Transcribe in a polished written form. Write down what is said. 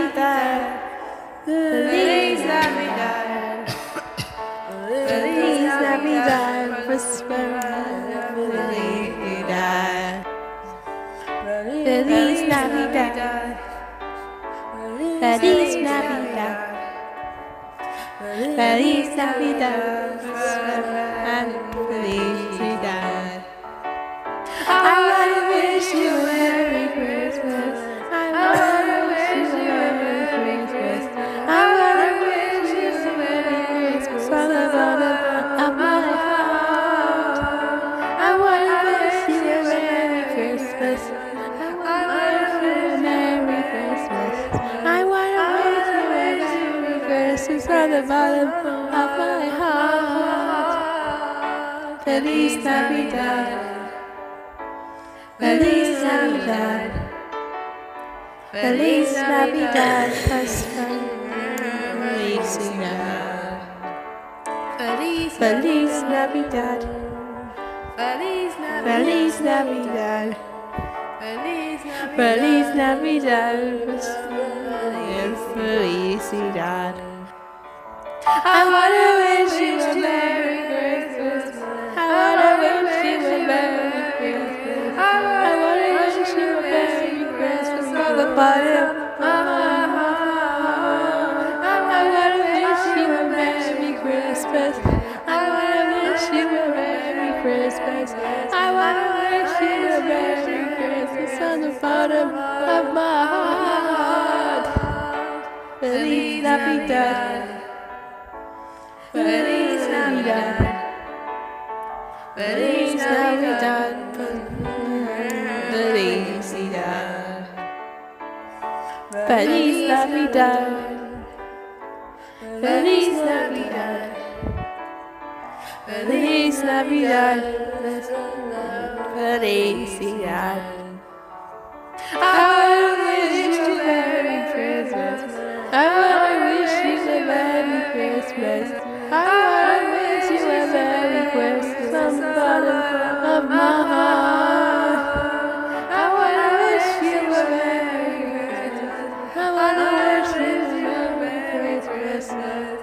Navidad. Feliz Navidad. Feliz Navidad. Felicidad. Feliz Navidad. Feliz Navidad. Feliz Navidad. Felicidad. I wanna wish you a Merry Christmas. I wanna wish you a Merry Christmas. I wanna wish you a Merry Christmas from the bottom of my heart. I wanna wish you a Merry Christmas. I wanna wish you a Merry Christmas. I wanna wish you a Merry Christmas from the bottom of my heart. Feliz Navidad. Feliz Navidad. Feliz Navidad. Feliz Navidad. Feliz Navidad. Feliz Navidad. Felicidad. I wanna wish you a Merry Christmas. I wanna wish you a Merry Christmas. I wanna wish you a Merry Christmas from the bottom of my heart. I wanna wish you a Merry Christmas. I wanna wish you a Merry Christmas. I wanna wish you a Merry Christmas from the bottom of my heart. Feliz Navidad. Feliz Navidad. Feliz Navidad. Felicidad. Feliz Navidad. Feliz Navidad. Feliz Navidad. Felicidad. I wanna wish you a Merry Christmas. I wanna wish you a Merry Christmas. I wanna wish you a Merry Christmas from the bottom of my heart. I wanna wish you a Merry Christmas. I wanna wish you a Merry Christmas.